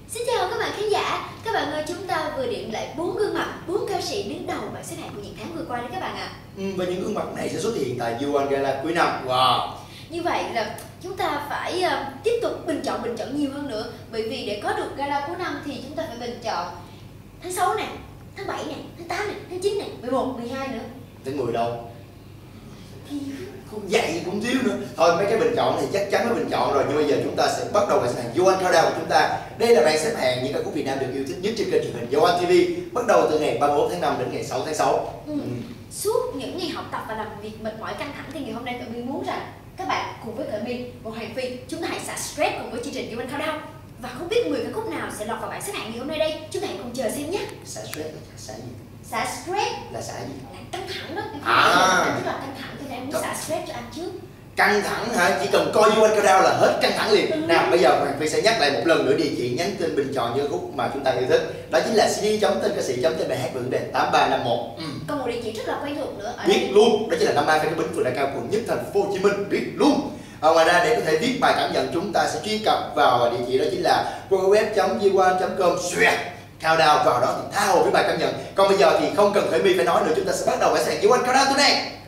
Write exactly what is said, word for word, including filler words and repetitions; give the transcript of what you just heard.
Xin chào các bạn khán giả. Các bạn ơi, chúng ta vừa điểm lại bốn gương mặt, bốn ca sĩ đứng đầu bảng xếp hạng của những tháng vừa qua đấy các bạn ạ. Ừ, và những gương mặt này sẽ xuất hiện tại U một Gala cuối năm. Wow. Như vậy là chúng ta phải uh, tiếp tục bình chọn bình chọn nhiều hơn nữa, bởi vì để có được gala cuối năm thì chúng ta phải bình chọn tháng sáu này, tháng bảy này, tháng tám này, tháng chín này, mười một, mười hai nữa. Tháng mười đâu? Không vậy cũng thiếu nữa. Thôi mấy cái bình chọn thì chắc chắn là bình chọn rồi, nhưng bây giờ chúng ta sẽ bắt đầu bảng xếp hạng U một Countdown của chúng ta. Đây là bảng xếp hạng những ca khúc Việt Nam được yêu thích nhất trên kênh truyền hình U một ti vi, bắt đầu từ ngày ba mươi mốt tháng năm đến ngày sáu tháng sáu. Ừ. Ừ. Suốt những ngày học tập và làm việc mệt mỏi căng thẳng thì ngày hôm nay Khởi My muốn rằng các bạn cùng với Khởi My và Hoàng Phi chúng ta hãy xả stress cùng với chương trình U một Countdown. Và không biết mười ca khúc nào sẽ lọt vào bảng xếp hạng ngày hôm nay đây, chúng ta hãy cùng chờ xem nhé. Xả stress là xả gì? Xả stress Là xả gì? là căng thẳng đó. Em À. Anh rất là căng thẳng cho nên em muốn xả stress cho anh trước. Căng thẳng hả? Chỉ cần coi U một Countdown là hết căng thẳng liền. Ừ. Nào bây giờ Hoàng Phi sẽ nhắc lại một lần nữa địa chỉ nhắn tin bình chọn những khúc mà chúng ta yêu thích. Đó chính là xê đê chấm tên ca sĩ chấm tên bài hát gửi đến tám ba năm một. Ừ. Còn một địa chỉ rất là quen thuộc nữa ở Biết đây luôn, đó chính là năm ba Phan Kế Bính, phường Đa Cao, quận nhất, thành phố Hồ Chí Minh. Biết luôn. À, ngoài ra để có thể viết bài cảm nhận, chúng ta sẽ truy cập vào địa chỉ đó chính là w w w chấm u một chấm com xuyệt countdown, vào đó thì tha hồ với bài cảm nhận. Còn bây giờ thì không cần Khởi My phải nói nữa, chúng ta sẽ bắt đầu bảng xếp hạng U một Countdown today.